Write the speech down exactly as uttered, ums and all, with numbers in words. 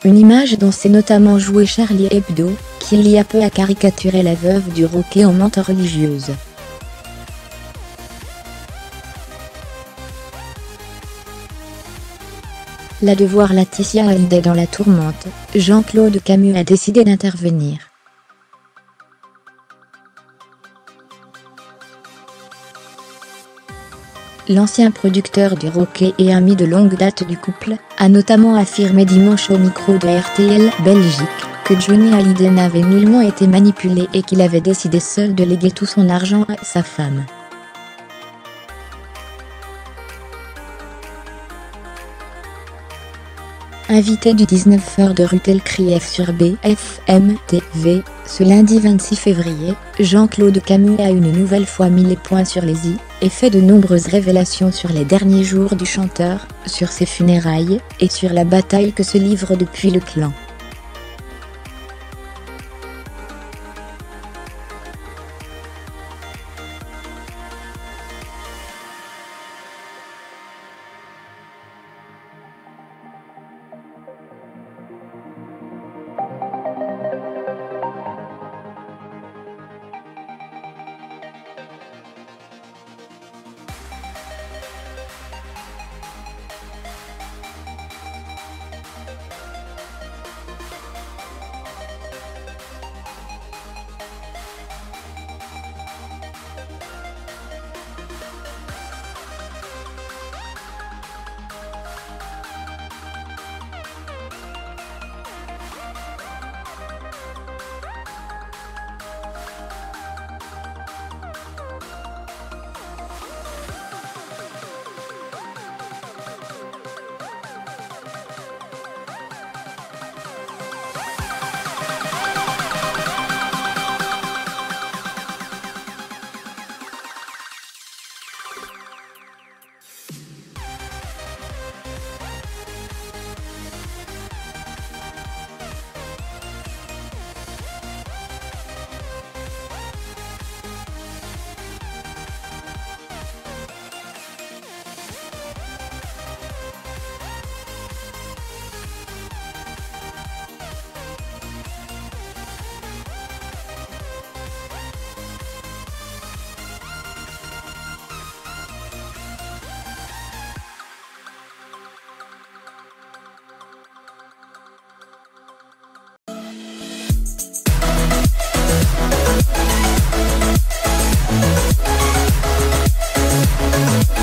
Une image dont s'est notamment joué Charlie Hebdo, qui il y a peu a caricaturé la veuve du rocker en menthe religieuse. Là de voir Laetitia Hallyday dans la tourmente, Jean-Claude Camus a décidé d'intervenir. L'ancien producteur du rocker et ami de longue date du couple, a notamment affirmé dimanche au micro de R T L Belgique, que Johnny Hallyday n'avait nullement été manipulé et qu'il avait décidé seul de léguer tout son argent à sa femme. Invité du dix-neuf heures de Rutel Krief sur B F M T V, ce lundi vingt-six février, Jean-Claude Camus a une nouvelle fois mis les points sur les i, et fait de nombreuses révélations sur les derniers jours du chanteur, sur ses funérailles, et sur la bataille que se livre depuis le clan. We'll be right back.